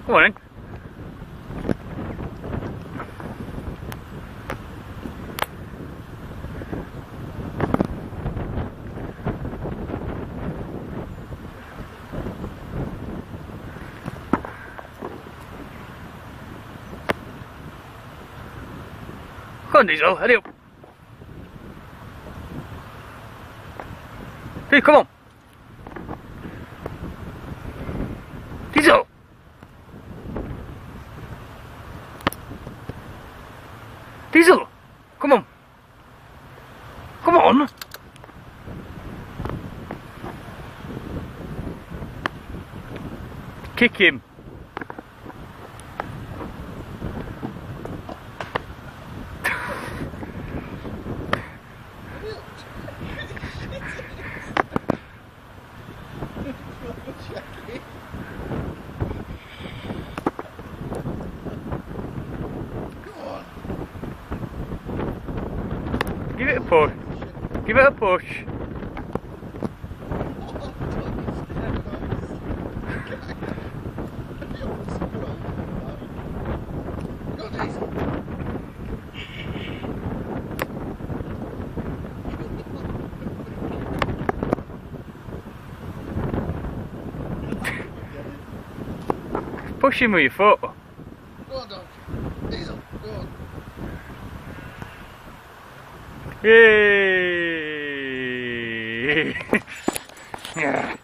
Come on then. Come on, Diesel, hurry up. Hey, come on. Diesel. Diesel, come on. Come on. Kick him. Give it a push. Give it a push. Push him with your foot. Go on, dog. Diesel, go on. Yay! Yeah.